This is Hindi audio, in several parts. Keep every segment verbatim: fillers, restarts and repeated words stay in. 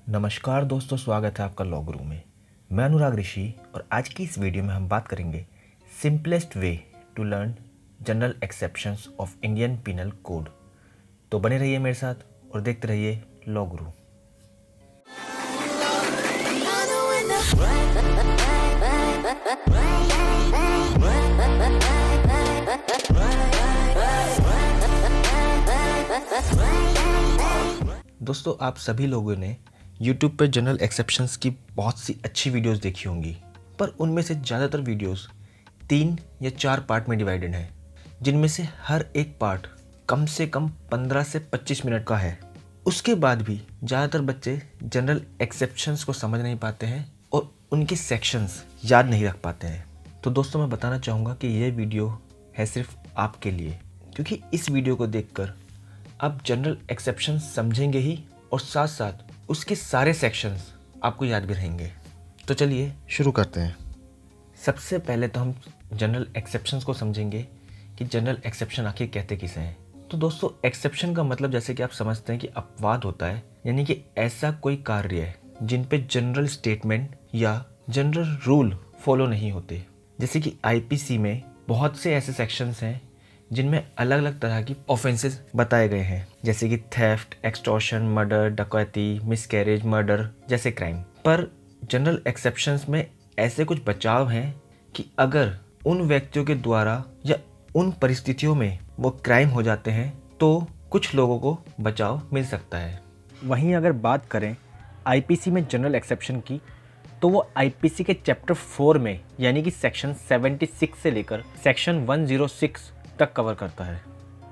नमस्कार दोस्तों, स्वागत है आपका लॉ गुरु में। मैं अनुराग ऋषि और आज की इस वीडियो में हम बात करेंगे simplest way to learn general exceptions of Indian penal code. तो बने रहिए मेरे साथ और देखते रहिए लॉ गुरु। दोस्तों, आप सभी लोगों ने YouTube पर जनरल एक्सेप्शंस की बहुत सी अच्छी वीडियोस देखी होंगी, पर उनमें से ज़्यादातर वीडियोस तीन या चार पार्ट में डिवाइडेड हैं, जिनमें से हर एक पार्ट कम से कम पंद्रह से पच्चीस मिनट का है। उसके बाद भी ज़्यादातर बच्चे जनरल एक्सेप्शंस को समझ नहीं पाते हैं और उनके सेक्शंस याद नहीं रख पाते हैं। तो दोस्तों, मैं बताना चाहूँगा कि ये वीडियो है सिर्फ आपके लिए, क्योंकि इस वीडियो को देखकर आप जनरल एक्सेप्शन समझेंगे ही और साथ साथ उसके सारे सेक्शंस आपको याद भी रहेंगे। तो चलिए शुरू करते हैं। सबसे पहले तो हम जनरल एक्सेप्शंस को समझेंगे कि जनरल एक्सेप्शन आखिर कहते किसे हैं। तो दोस्तों, एक्सेप्शन का मतलब जैसे कि आप समझते हैं कि अपवाद होता है, यानी कि ऐसा कोई कार्य है जिन पे जनरल स्टेटमेंट या जनरल रूल फॉलो नहीं होते। जैसे कि आईपीसी में बहुत से ऐसे सेक्शंस हैं जिनमें अलग अलग तरह की ऑफेंसेस बताए गए हैं, जैसे कि थेफ्ट, एक्सटॉर्शन, मर्डर, डकैती, मिसकैरेज, मर्डर जैसे क्राइम। पर जनरल एक्सेप्शंस में ऐसे कुछ बचाव हैं कि अगर उन व्यक्तियों के द्वारा या उन परिस्थितियों में वो क्राइम हो जाते हैं तो कुछ लोगों को बचाव मिल सकता है। वहीं अगर बात करें आईपीसी में जनरल एक्सेप्शन की, तो वो आईपीसी के चैप्टर फोर में यानी कि सेक्शन छिहत्तर से लेकर सेक्शन एक सौ छह तक कवर करता है।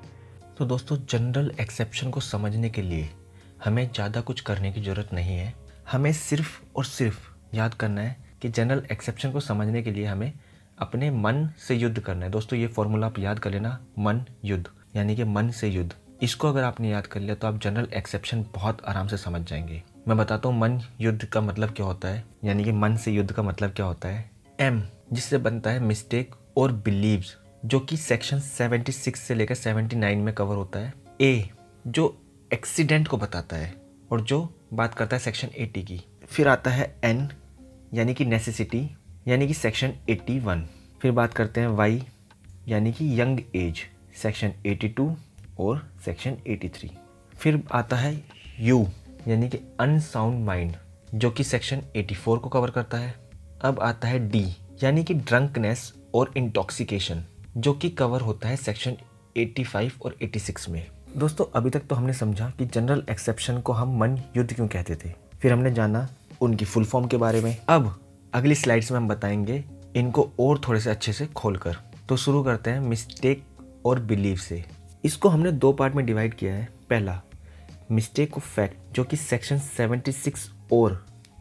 तो दोस्तों, जनरल एक्सेप्शन को समझने के लिए हमें ज़्यादा कुछ करने की ज़रूरत नहीं है। हमें सिर्फ और सिर्फ याद करना है कि जनरल एक्सेप्शन को समझने के लिए हमें अपने मन से युद्ध करना है। दोस्तों, ये फॉर्मूला आप याद कर लेना, मन युद्ध, यानी कि मन से युद्ध। इसको अगर आपने याद कर लिया तो आप जनरल एक्सेप्शन बहुत आराम से समझ जाएंगे। मैं बताता हूँ मन युद्ध का मतलब क्या होता है, यानी कि मन से युद्ध का मतलब क्या होता है। एम जिससे बनता है मिस्टेक और बिलीव्स, जो कि सेक्शन छिहत्तर से लेकर उन्यासी में कवर होता है। ए जो एक्सीडेंट को बताता है और जो बात करता है सेक्शन अस्सी की। फिर आता है एन यानी कि नेसेसिटी, यानी कि सेक्शन इक्यासी। फिर बात करते हैं वाई यानी कि यंग एज, सेक्शन बयासी और सेक्शन तिरासी। फिर आता है यू यानी कि अनसाउंड माइंड, जो कि सेक्शन चौरासी को कवर करता है। अब आता है डी यानी कि ड्रंकनेस और इंटॉक्सिकेशन, जो कि कवर होता है सेक्शन पचासी और छियासी में। दोस्तों, अभी तक तो हमने समझा कि जनरल एक्सेप्शन को हम मन युद्ध क्यों कहते थे। फिर हमने जाना उनकी फुल फॉर्म के बारे में। अब अगली स्लाइड्स में हम बताएंगे इनको और थोड़े से अच्छे से खोलकर। तो शुरू करते हैं मिस्टेक और बिलीव से। इसको हमने दो पार्ट में डिवाइड किया है। पहला मिस्टेक ऑफ फैक्ट, जो कि सेक्शन छिहत्तर और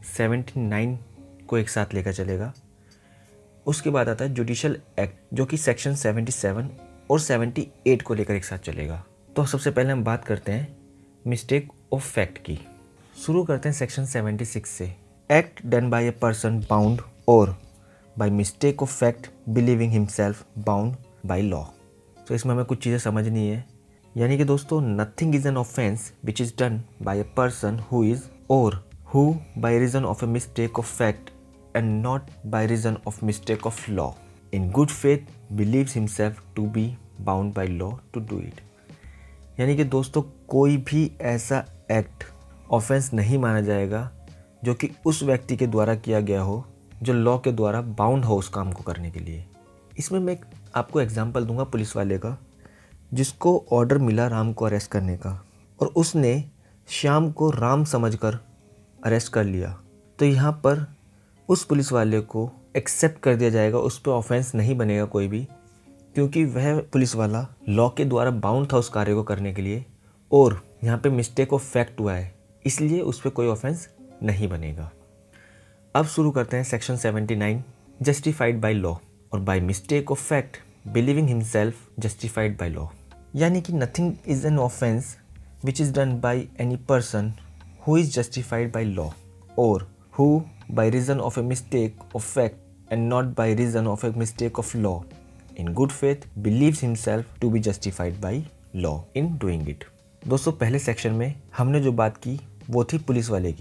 उन्यासी को एक साथ लेकर चलेगा। उसके बाद आता है जुडिशियल एक्ट, जो कि सेक्शन सतहत्तर और अठहत्तर को लेकर एक साथ चलेगा। तो सबसे पहले हम बात करते हैं मिस्टेक ऑफ फैक्ट की। शुरू करते हैं सेक्शन छिहत्तर से। Act done by a person bound or by mistake of fact believing himself bound by law. तो इसमें हमें कुछ चीज़ें समझनी है, यानी कि दोस्तों, nothing is an offence which is done by a person who is or who by reason of a mistake of fact and not by reason of mistake of law in good faith believes himself to be bound by law to do it। यानी कि दोस्तों, कोई भी ऐसा एक्ट ऑफेंस नहीं माना जाएगा जो कि उस व्यक्ति के द्वारा किया गया हो जो लॉ के द्वारा बाउंड हो उस काम को करने के लिए। इसमें मैं एक आपको एग्जांपल दूंगा पुलिस वाले का, जिसको ऑर्डर मिला राम को अरेस्ट करने का और उसने श्याम को राम समझकर अरेस्ट कर लिया। तो यहाँ पर उस पुलिस वाले को एक्सेप्ट कर दिया जाएगा, उस पर ऑफेंस नहीं बनेगा कोई भी, क्योंकि वह पुलिस वाला लॉ के द्वारा बाउंड था उस कार्य को करने के लिए और यहाँ पे मिस्टेक ऑफ फैक्ट हुआ है, इसलिए उस पर कोई ऑफेंस नहीं बनेगा। अब शुरू करते हैं सेक्शन उन्यासी, justified by law or by mistake of fact believing himself justified by law. यानी कि nothing is an offence which is done by any person who is justified by law or who by reason of a mistake of fact and not by reason of a mistake of law in good faith believes himself to be justified by law in doing it। दोस्तों, पहले सेक्शन में हमने जो बात की वो थी पुलिस वाले की,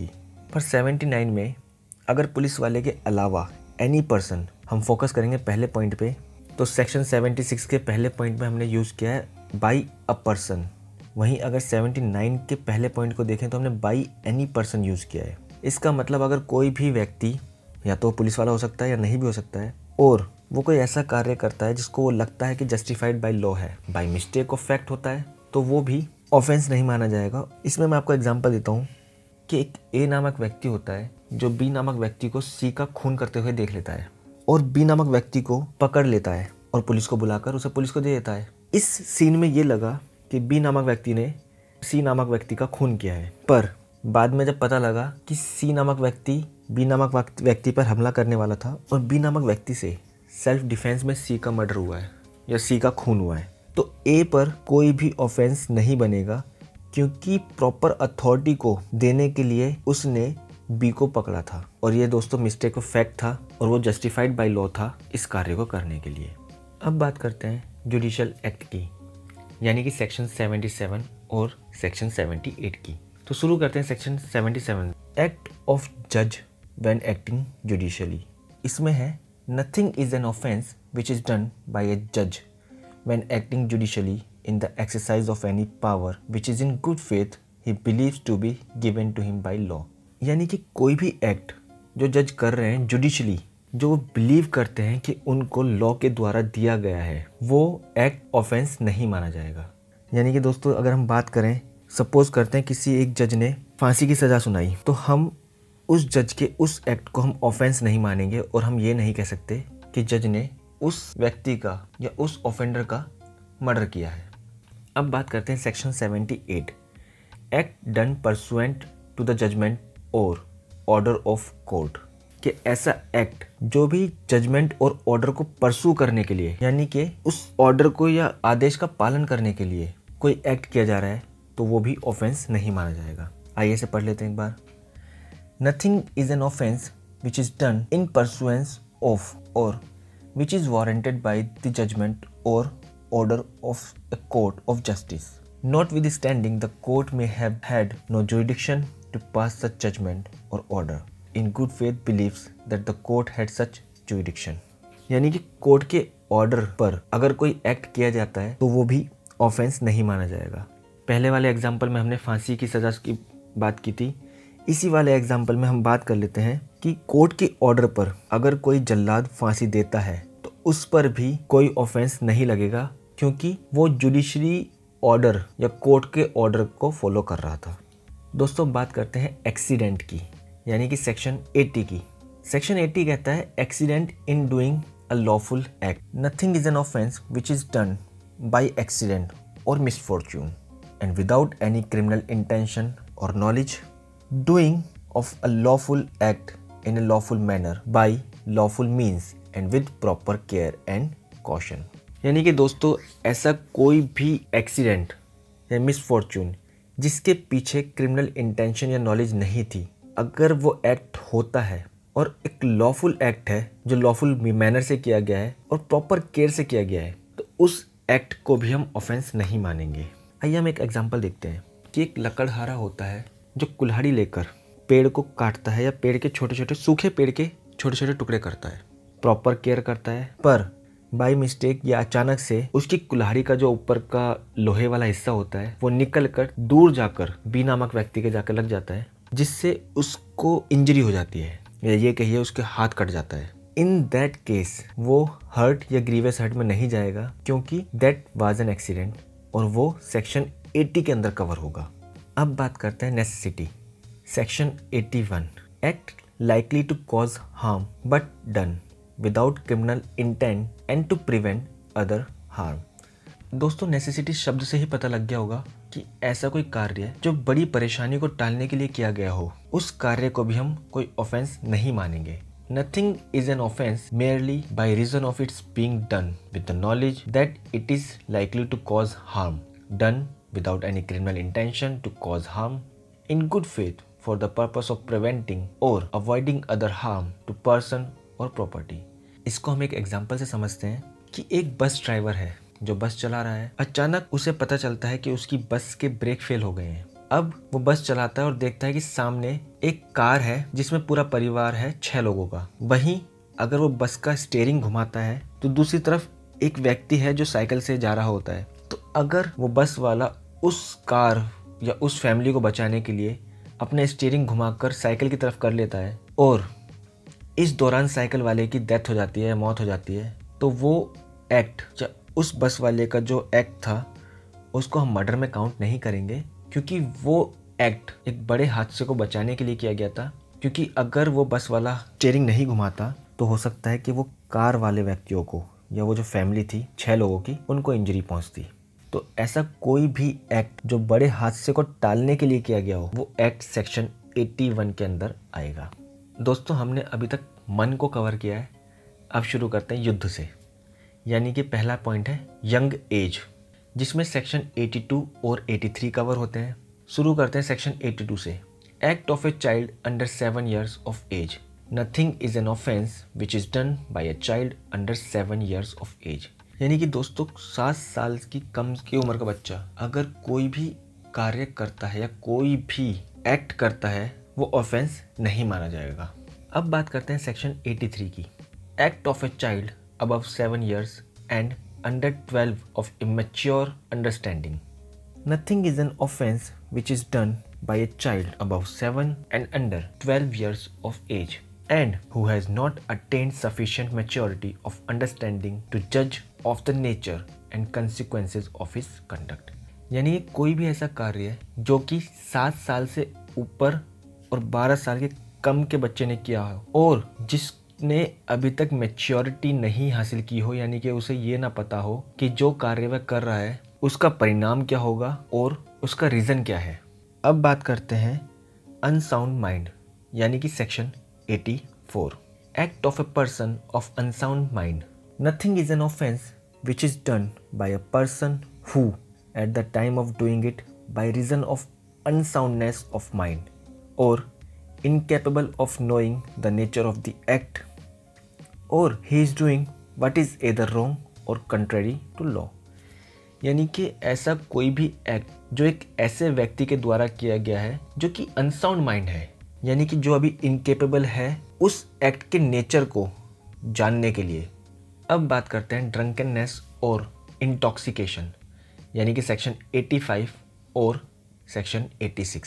पर सेवेंटी नाइन में अगर पुलिस वाले के अलावा एनी पर्सन, हम फोकस करेंगे पहले पॉइंट पे, तो सेक्शन सेवेंटी सिक्स के पहले पॉइंट में हमने यूज़ किया है बाई अ पर्सन। वहीं अगर सेवेंटी नाइन के पहले पॉइंट को देखें तो हमने बाई एनी पर्सन यूज़ किया है। इसका मतलब अगर कोई भी व्यक्ति, या तो पुलिस वाला हो सकता है या नहीं भी हो सकता है, और वो कोई ऐसा कार्य करता है जिसको वो लगता है कि जस्टिफाइड बाय लॉ है, बाय मिस्टेक ऑफ फैक्ट होता है, तो वो भी ऑफेंस नहीं माना जाएगा। इसमें मैं आपको एग्जांपल देता हूँ कि एक ए नामक व्यक्ति होता है जो बी नामक व्यक्ति को सी का खून करते हुए देख लेता है और बी नामक व्यक्ति को पकड़ लेता है और पुलिस को बुलाकर उसे पुलिस को दे देता है। इस सीन में ये लगा कि बी नामक व्यक्ति ने सी नामक व्यक्ति का खून किया है, पर बाद में जब पता लगा कि सी नामक व्यक्ति बी नामक व्यक्ति पर हमला करने वाला था और बी नामक व्यक्ति से सेल्फ डिफेंस में सी का मर्डर हुआ है या सी का खून हुआ है, तो ए पर कोई भी ऑफेंस नहीं बनेगा, क्योंकि प्रॉपर अथॉरिटी को देने के लिए उसने बी को पकड़ा था और ये दोस्तों मिस्टेक ऑफ फैक्ट था और वो जस्टिफाइड बाय लॉ था इस कार्य को करने के लिए। अब बात करते हैं जुडिशियल एक्ट की, यानी कि सेक्शन सेवेंटी सेवन और सेक्शन सेवेंटी एट की। तो शुरू करते हैं section seventy seven, act of जज व्हेन एक्टिंग जुडिशियली। इसमें है nothing is an offence which is done by a जज when acting judicially in the exercise of any power which is in good faith he believes to be given to him by law। यानी कि कोई भी एक्ट जो जज कर रहे हैं जुडिशली, जो वो बिलीव करते हैं कि उनको लॉ के द्वारा दिया गया है, वो एक्ट ऑफेंस नहीं माना जाएगा। यानी कि दोस्तों अगर हम बात करें, सपोज करते हैं किसी एक जज ने फांसी की सज़ा सुनाई, तो हम उस जज के उस एक्ट को हम ऑफेंस नहीं मानेंगे और हम ये नहीं कह सकते कि जज ने उस व्यक्ति का या उस ऑफेंडर का मर्डर किया है। अब बात करते हैं section seventy eight, act done pursuant to the judgement or order of court. कि ऐसा एक्ट जो भी जजमेंट और ऑर्डर को परसू करने के लिए, यानी कि उस ऑर्डर को या आदेश का पालन करने के लिए कोई एक्ट किया जा रहा है, तो वो भी ऑफेंस नहीं माना जाएगा। आइए से पढ़ लेते हैं एक बार। Nothing is an offence which is done in pursuance of or which is warranted by the judgement or order of a court of justice, notwithstanding the court may have had no jurisdiction to pass such judgment or order, in good faith believes that the court had such jurisdiction। यानी कि कोर्ट के ऑर्डर पर अगर कोई एक्ट किया जाता है तो वो भी ऑफेंस नहीं माना जाएगा। पहले वाले एग्जाम्पल में हमने फांसी की सज़ा की बात की थी, इसी वाले एग्जाम्पल में हम बात कर लेते हैं कि कोर्ट के ऑर्डर पर अगर कोई जल्लाद फांसी देता है तो उस पर भी कोई ऑफेंस नहीं लगेगा, क्योंकि वो जुडिशरी ऑर्डर या कोर्ट के ऑर्डर को फॉलो कर रहा था। दोस्तों बात करते हैं एक्सीडेंट की, यानी कि सेक्शन एटी की। सेक्शन एटी कहता है accident in doing a lawful act, nothing is an offence which is done by accident or misfortune and without any criminal intention or knowledge, doing of a lawful act in a lawful manner by lawful means and with proper care and caution. यानी कि दोस्तों ऐसा कोई भी एक्सीडेंट या मिसफॉर्चून जिसके पीछे क्रिमिनल इंटेंशन या नॉलेज नहीं थी, अगर वो एक्ट होता है और एक लॉफुल एक्ट है जो लॉफुल मैनर से किया गया है और प्रॉपर केयर से किया गया है, तो उस एक्ट को भी हम ऑफेंस नहीं मानेंगे। आइए हम एक एग्जांपल देखते हैं कि एक लकड़हारा होता है जो कुल्हाड़ी लेकर पेड़ को काटता है या पेड़ के छोटे छोटे सूखे पेड़ के छोटे छोटे टुकड़े करता है, प्रॉपर केयर करता है, पर बाई मिस्टेक या अचानक से उसकी कुल्हाड़ी का जो ऊपर का लोहे वाला हिस्सा होता है वो निकल कर दूर जाकर बी नामक व्यक्ति के जाकर लग जाता है, जिससे उसको इंजरी हो जाती है, या ये कहिए उसके हाथ कट जाता है। इन दैट केस वो हर्ट या ग्रीवियस हर्ट में नहीं जाएगा, क्योंकि दैट वाज एन एक्सीडेंट और वो सेक्शन एटी के अंदर कवर होगा। अब बात करते हैं necessity. Section eighty one, act likely to cause harm but done without criminal intent and to prevent other harm. दोस्तों नेसेसिटी शब्द से ही पता लग गया होगा कि ऐसा कोई कार्य जो बड़ी परेशानी को टालने के लिए किया गया हो, उस कार्य को भी हम कोई ऑफेंस नहीं मानेंगे। Nothing is an offence merely by reason of its being done with the knowledge that it is likely to cause harm, done without any criminal intention to cause harm, in good faith for the purpose of preventing or avoiding other harm to person or property. इसको हम एक एग्जाम्पल से समझते हैं कि एक बस ड्राइवर है जो बस चला रहा है, अचानक उसे पता चलता है कि उसकी बस के ब्रेक फेल हो गए हैं। अब वो बस चलाता है और देखता है कि सामने एक कार है जिसमें पूरा परिवार है छह लोगों का, वहीं अगर वो बस का स्टीयरिंग घुमाता है तो दूसरी तरफ एक व्यक्ति है जो साइकिल से जा रहा होता है। तो अगर वो बस वाला उस कार या उस फैमिली को बचाने के लिए अपने स्टीयरिंग घुमाकर साइकिल की तरफ कर लेता है और इस दौरान साइकिल वाले की डेथ हो जाती है, मौत हो जाती है, तो वो एक्ट या उस बस वाले का जो एक्ट था उसको हम मर्डर में काउंट नहीं करेंगे, क्योंकि वो एक्ट एक बड़े हादसे को बचाने के लिए किया गया था। क्योंकि अगर वो बस वाला स्टीयरिंग नहीं घुमाता तो हो सकता है कि वो कार वाले व्यक्तियों को या वो जो फैमिली थी छह लोगों की, उनको इंजरी पहुंचती। तो ऐसा कोई भी एक्ट जो बड़े हादसे को टालने के लिए किया गया हो, वो एक्ट सेक्शन इक्यासी के अंदर आएगा। दोस्तों, हमने अभी तक मन को कवर किया है, अब शुरू करते हैं युद्ध से। यानी कि पहला पॉइंट है यंग एज, जिसमें सेक्शन बयासी और तिरासी कवर होते हैं। शुरू करते हैं सेक्शन बयासी से। Act of a child under seven years of age. Nothing is an offence which is done by a child under seven years of age. यानी कि दोस्तों, सात साल की कम की उम्र का बच्चा अगर कोई भी कार्य करता है या कोई भी एक्ट करता है, वो ऑफेंस नहीं माना जाएगा। अब बात करते हैं सेक्शन तिरासी की। Act of a child above seven years and under twelve of immature understanding. Nothing is an offense which is done by a child above seven and under twelve years of age and who has not attained sufficient maturity of understanding to judge of the nature and consequences of his conduct। यानी कोई भी ऐसा कार्य है जो कि सात साल से ऊपर और बारह साल के कम के बच्चे ने किया हो और जिसने अभी तक मैच्योरिटी नहीं हासिल की हो, यानी कि उसे ये ना पता हो कि जो कार्य वह कर रहा है उसका परिणाम क्या होगा और उसका रीज़न क्या है। अब बात करते हैं अनसाउंड माइंड, यानी कि सेक्शन चौरासी। Act of a person of unsound mind. Nothing is an offence which is done by a person who at the time of doing it by reason of unsoundness of mind or incapable of knowing the nature of the act or he is doing what is either wrong or contrary to law. यानी कि ऐसा कोई भी एक्ट जो एक ऐसे व्यक्ति के द्वारा किया गया है जो कि अनसाउंड माइंड है, यानी कि जो अभी इनकेपेबल है उस एक्ट के नेचर को जानने के लिए। अब बात करते हैं ड्रंकननेस और इंटॉक्सिकेशन, यानी कि सेक्शन पचासी और सेक्शन छियासी।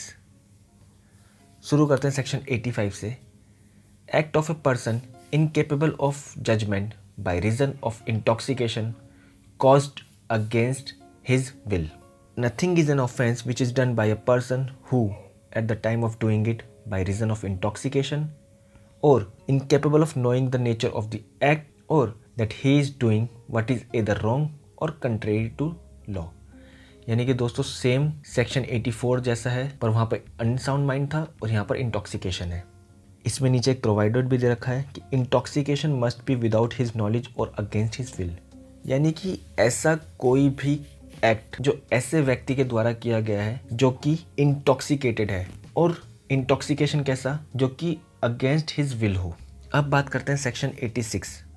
शुरू करते हैं सेक्शन पचासी से। Act of a person incapable of judgement by reason of intoxication caused against his will. Nothing is an offense which is done by a person who at the time of doing it by reason of intoxication or incapable of knowing the nature of the act or that he is doing what is either wrong or contrary to law। यानी कि दोस्तों सेम सेक्शन चौरासी जैसा है, पर वहाँ पर अनसाउंड माइंड था और यहाँ पर इंटॉक्सिकेशन है। इसमें नीचे एक प्रोवाइडेड भी दे रखा है कि intoxication must be without his knowledge or against his will. यानी कि ऐसा कोई भी एक्ट जो ऐसे व्यक्ति के द्वारा किया गया है जो कि इंटॉक्सिकेटेड है, और इंटॉक्सिकेशन कैसा, जो कि अगेंस्ट हिज विल हो। अब बात करते हैं सेक्शन छियासी।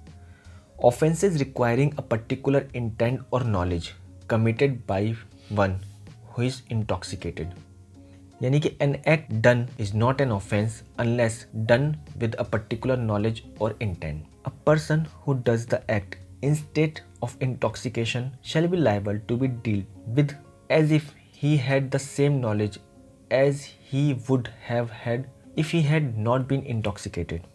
Offences requiring a particular intent और knowledge committed by one who is intoxicated. यानी कि an act done is not an offence unless done with a particular knowledge और intent. A person who does the act in state of intoxication shall be liable to be dealt with as if he had the same knowledge as he would have had if he had not been intoxicated,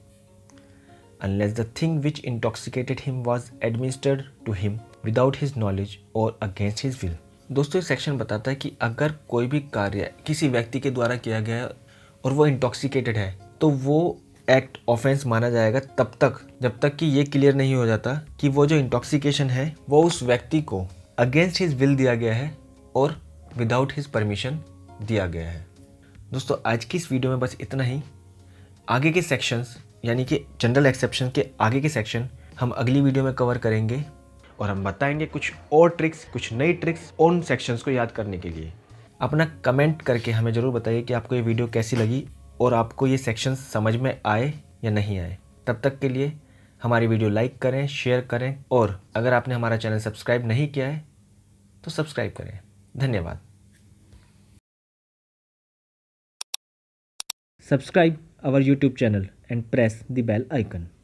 unless the thing which intoxicated him was administered to him without his knowledge or against his will। दोस्तों, ये सेक्शन बताता है कि अगर कोई भी कार्य किसी व्यक्ति के द्वारा किया गया और वो इंटॉक्सिकेटेड है तो वो एक्ट ऑफेंस माना जाएगा तब तक जब तक कि ये क्लियर नहीं हो जाता कि वो जो इंटॉक्सिकेशन है वो उस व्यक्ति को अगेंस्ट हिज विल दिया गया है और विदाउट हिज परमिशन दिया गया है। दोस्तों, आज की इस वीडियो में बस इतना ही। आगे के सेक्शंस यानी कि जनरल एक्सेप्शन के आगे के सेक्शन हम अगली वीडियो में कवर करेंगे और हम बताएंगे कुछ और ट्रिक्स, कुछ नई ट्रिक्स उन सेक्शंस को याद करने के लिए। अपना कमेंट करके हमें ज़रूर बताइए कि आपको ये वीडियो कैसी लगी और आपको ये सेक्शन समझ में आए या नहीं आए। तब तक के लिए हमारी वीडियो लाइक करें, शेयर करें और अगर आपने हमारा चैनल सब्सक्राइब नहीं किया है तो सब्सक्राइब करें। धन्यवाद। Subscribe our YouTube channel and press the bell icon.